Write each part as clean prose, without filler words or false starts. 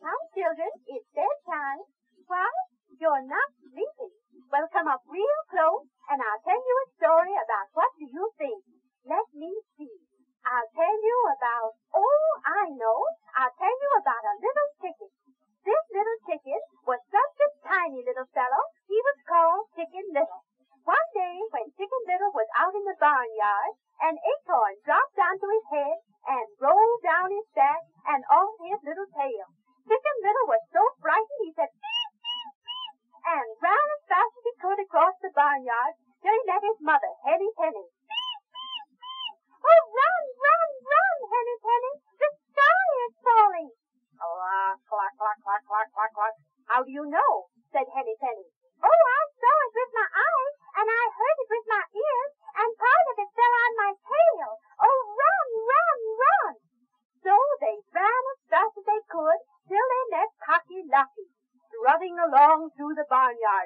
Now, children, it's bedtime. Why, you're not sleeping. Well, come up real close, and I'll tell you a story about what do you think. Let me see. I'll tell you about, I know. I'll tell you about a little chicken. This little chicken was such a tiny little fellow, he was called Chicken Little. One day, when Chicken Little was out in the barnyard, an acorn dropped onto his head and rolled down his back and off his little tail. Chicken Little was so frightened he said, "Beep, beep, beep," and ran as fast as he could across the barnyard till he met his mother, Henny Penny. "Beep, beep, beep. Oh, run, run, run, Henny Penny. The sky is falling." "Clack, clack, clack, clack, clack, clack, clack. How do you know?" said Henny Penny. "Oh, I saw it with my eyes, and I heard it with my ears, and part of it fell on my tail. Oh, run, run, run." So they ran as fast as they could till they met Cocky Lucky, strutting along through the barnyard.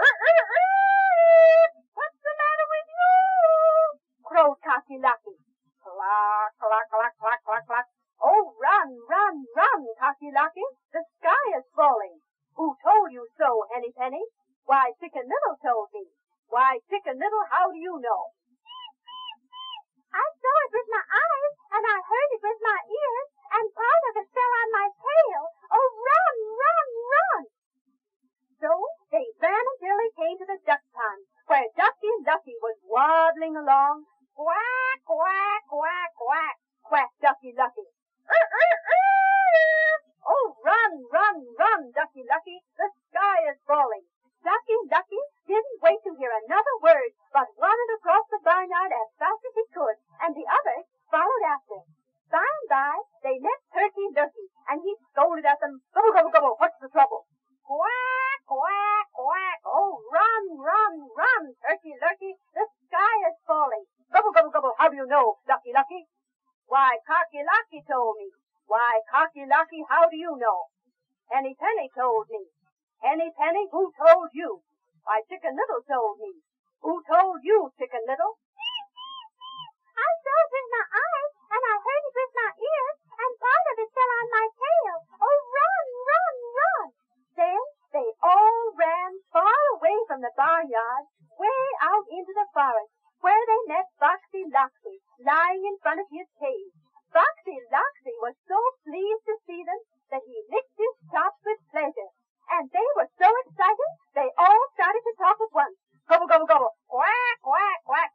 "What's the matter with you?" crowed Cocky Lucky. "Clack, clack, clack, clack, clack, clack. Oh, run, run, run, Cocky Lucky. The sky is falling." "Who told you so, Henny Penny?" "Why, Chicken Little told me." "Why, Chicken Little, how do you know?" "I saw it with my eyes, and I heard it with my ears, and part of it fell on my tail. Oh, run, run, run." So they ran until they came to the duck pond, where Ducky Lucky was waddling along. "Quack, quack, quack, quack," quacked Ducky Lucky. "Oh, run, run, run, Ducky Lucky. The sky is falling." Ducky Lucky didn't wait to hear another word, but wandered across the barnyard as fast as he could, and the others followed after. By and by, they met Turkey Lurkey, and he scolded at them. "Gobble, gobble, gobble, what's the trouble?" "Quack, quack, quack. Oh, run, run, run, Turkey Lurkey. The sky is falling." "Gobble, gobble, gobble, how do you know, Ducky Lucky?" "Why, Cocky Lucky told me." "Why, Cocky Lucky, how do you know?" "Henny Penny told me." "Henny Penny, who told you?" "Why, Chicken Little told me." "Who told you, Chicken Little?" "I saw it with my eyes, and I heard it with my ears, and part of it fell on my tail. Oh, run, run, run." Then they all ran far away from the barnyard, way out into the forest, where they met Foxy Loxy lying in front of his cave. Foxy Loxy was so pleased to see them that he licked his chops with pleasure. And they were so excited, they all started to talk at once. "Gobble, gobble, gobble. Quack, quack, quack.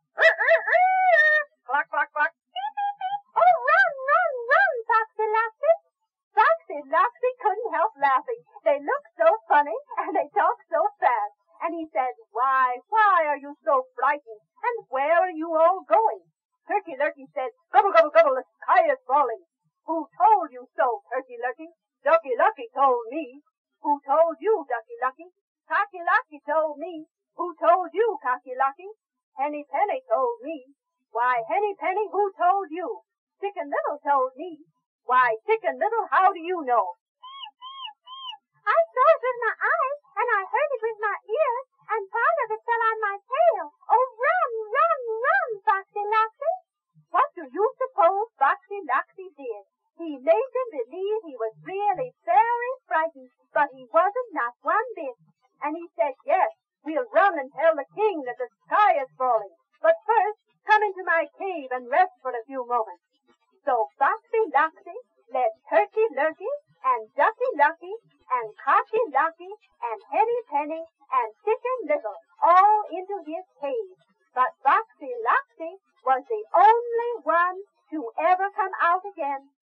Cluck, cluck, cluck. Beep, beep, beep. Oh, run, run, run, Foxy Loxy." Foxy Loxy couldn't help laughing. They looked so funny, and they talked so fast. And he said, why are you so frightened? And where are you all going?" Turkey Lurkey said, "Gobble, gobble, gobble, the sky is falling." "Who told you so, Turkey Lurkey?" "Ducky Lucky told me." "Who told you, Ducky Lucky?" "Cocky Lucky told me." "Who told you, Cocky Lucky?" "Henny Penny told me." "Why, Henny Penny, who told you?" "Chicken Little told me." "Why, Chicken Little, how do you know?" "I saw it with my eyes, and I heard it with my ears, and part of it fell on my tail. Oh, run, run, run, Foxy Loxy." What do you suppose Foxy Loxy did? He made them believe he was really very frightened, but he wasn't, not one bit. And he said, "Yes, we'll run and tell the king that the sky is falling. But first, come into my cave and rest for a few moments." So Foxy Loxy led Turkey Lurkey and Ducky Lucky and Cocky Lucky and Henny Penny and Chicken Little all into his cave. But Foxy Loxy was the only one to ever come out again.